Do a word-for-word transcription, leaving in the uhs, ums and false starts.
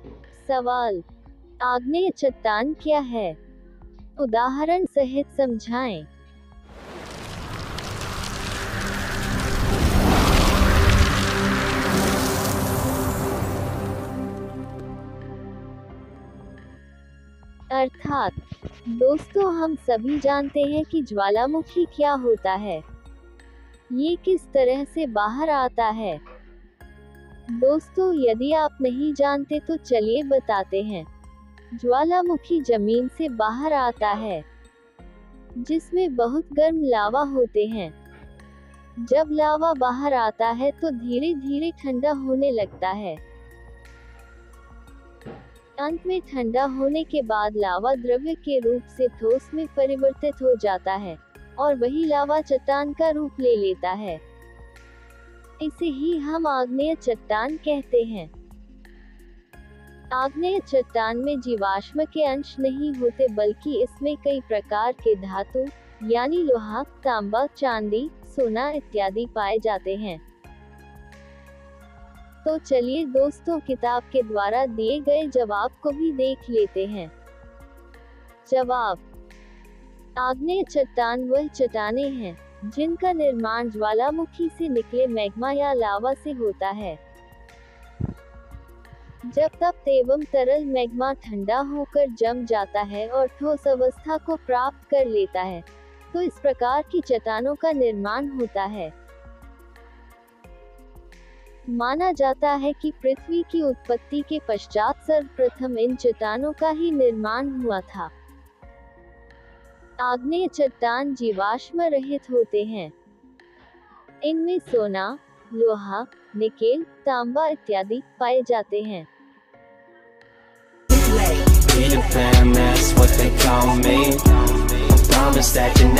सवाल, आग्नेय चट्टान क्या है? उदाहरण सहित समझाएं। अर्थात दोस्तों, हम सभी जानते हैं कि ज्वालामुखी क्या होता है, ये किस तरह से बाहर आता है। दोस्तों, यदि आप नहीं जानते तो चलिए बताते हैं। ज्वालामुखी जमीन से बाहर आता है, जिसमें बहुत गर्म लावा होते हैं। जब लावा बाहर आता है तो धीरे धीरे ठंडा होने लगता है। अंत में ठंडा होने के बाद लावा द्रव्य के रूप से ठोस में परिवर्तित हो जाता है और वही लावा चट्टान का रूप ले लेता है। इसे ही हम आग्नेय चट्टान कहते हैं। आग्नेय चट्टान में जीवाश्म के अंश नहीं होते, बल्कि इसमें कई प्रकार के धातु यानी लोहा, तांबा, चांदी, सोना इत्यादि पाए जाते हैं। तो चलिए दोस्तों, किताब के द्वारा दिए गए जवाब को भी देख लेते हैं। जवाब, आग्नेय चट्टान वह चट्टानें हैं जिनका निर्माण ज्वालामुखी से निकले मैग्मा या लावा से होता है। जब तप्त एवं तरल मैग्मा ठंडा होकर जम जाता है और ठोस अवस्था को प्राप्त कर लेता है, तो इस प्रकार की चट्टानों का निर्माण होता है। माना जाता है कि पृथ्वी की उत्पत्ति के पश्चात सर्वप्रथम इन चट्टानों का ही निर्माण हुआ था। आग्नेय चट्टान जीवाश्म रहित होते हैं। इनमें सोना, लोहा, निकेल, तांबा इत्यादि पाए जाते हैं। Peter Pan, that's what they call me. I promise that you